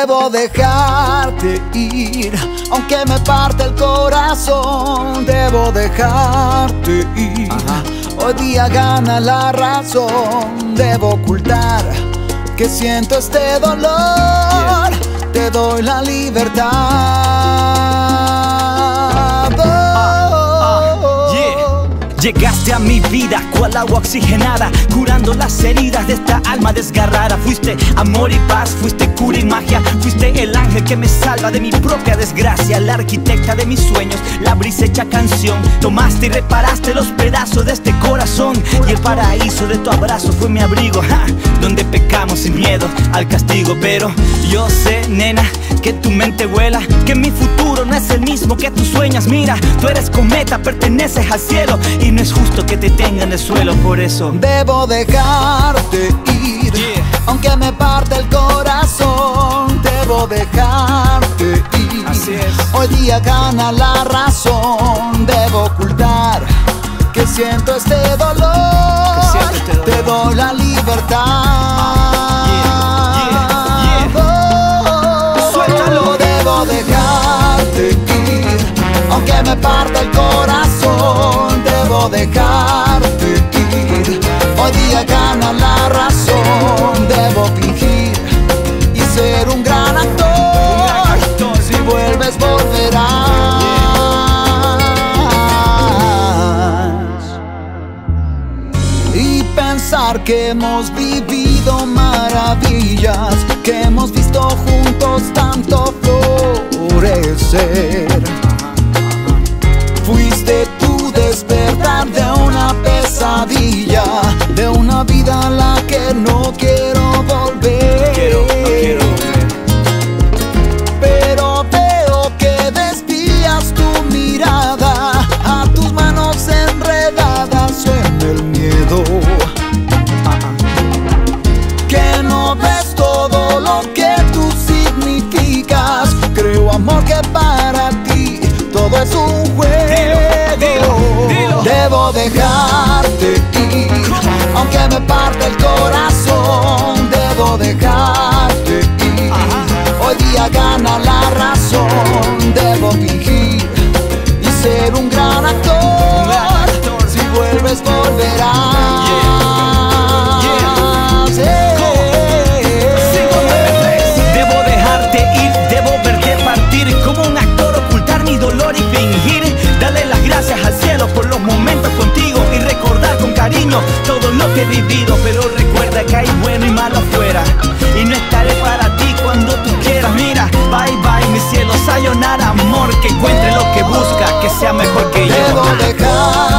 Debo dejarte ir, aunque me parte el corazón. Debo dejarte ir. Hoy día gana la razón. Debo ocultar que siento este dolor. Te doy la libertad. Llegaste a mi vida cual agua oxigenada, curando las heridas de esta alma desgarrada. Fuiste amor y paz, fuiste cura y magia. Fuiste el ángel que me salva de mi propia desgracia, la arquitecta de mis sueños, la brisa hecha canción. Tomaste y reparaste los pedazos de este corazón, y el paraíso de tu abrazo fue mi abrigo, donde pecamos sin miedo al castigo. Pero yo sé, nena, que tu mente vuela, que mi futuro no es el mismo que tú sueñas. Mira, tú eres cometa, perteneces al cielo, y no es justo que te tenga en el suelo. Por eso debo dejarte ir, aunque me parte el corazón. Debo dejarte ir. Así es. Hoy día gana la razón. Debo ocultar que siento este dolor. Te doy la libertad. Suéltalo. Debo dejarte ir, aunque me parte el corazón. Debo dejarte ir. Hoy día gana la razón. Debo fingir y ser un gran actor. Si vuelves volverás. Y pensar que hemos vivido maravillas, que hemos visto juntos tanto florecer. Fuiste tu despertar de una pesadilla, de una vida a la que no quiero volver. Pero veo que desvías tu mirada a tus manos enredadas en el miedo. Que no ves todo lo que tú significas. Creo, amor, que para ti todo es un juego. Debo dejarte ir, aunque me parte el corazón. Debo dejarte ir. Hoy día gana la razón. Debo fingir y ser un gran actor. Si vuelves volverás. Debo dejarte ir, debo verte partir. Como un actor ocultar mi dolor y fingir. Darle las gracias al cielo por los momentos contigo y recordar con cariño todo lo que he vivido. Pero recuerda que hay bueno y malo afuera, y no estaré para ti cuando tú quieras. Mira, bye bye mi cielo, sayonara amor. Que encuentre lo que busca, que sea mejor que yo. Debo dejar